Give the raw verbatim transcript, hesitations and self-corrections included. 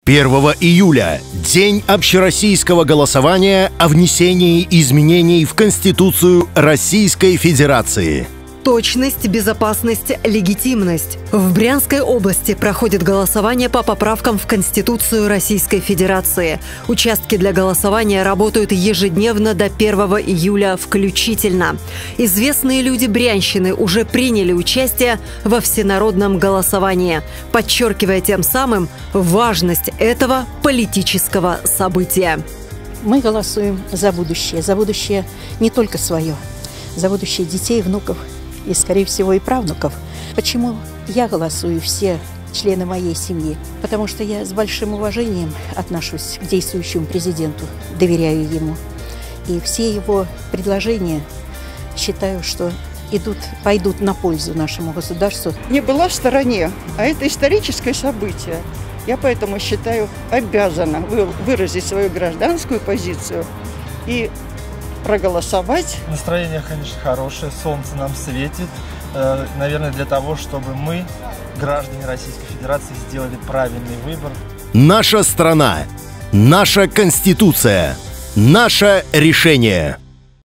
первого июля – день общероссийского голосования о внесении изменений в Конституцию Российской Федерации. Точность, безопасность, легитимность. В Брянской области проходит голосование по поправкам в Конституцию Российской Федерации. Участки для голосования работают ежедневно до первого июля включительно. Известные люди Брянщины уже приняли участие во всенародном голосовании, подчеркивая тем самым важность этого политического события. Мы голосуем за будущее, за будущее не только свое, за будущее детей, внуков и, скорее всего, и правнуков. Почему я голосую, все члены моей семьи? Потому что я с большим уважением отношусь к действующему президенту, доверяю ему. И все его предложения, считаю, что идут, пойдут на пользу нашему государству. Не была в стороне, а это историческое событие. Я поэтому считаю, обязана выразить свою гражданскую позицию и проголосовать. Настроение, конечно, хорошее, солнце нам светит. Э, наверное, для того, чтобы мы, граждане Российской Федерации, сделали правильный выбор. Наша страна, наша Конституция, наше решение.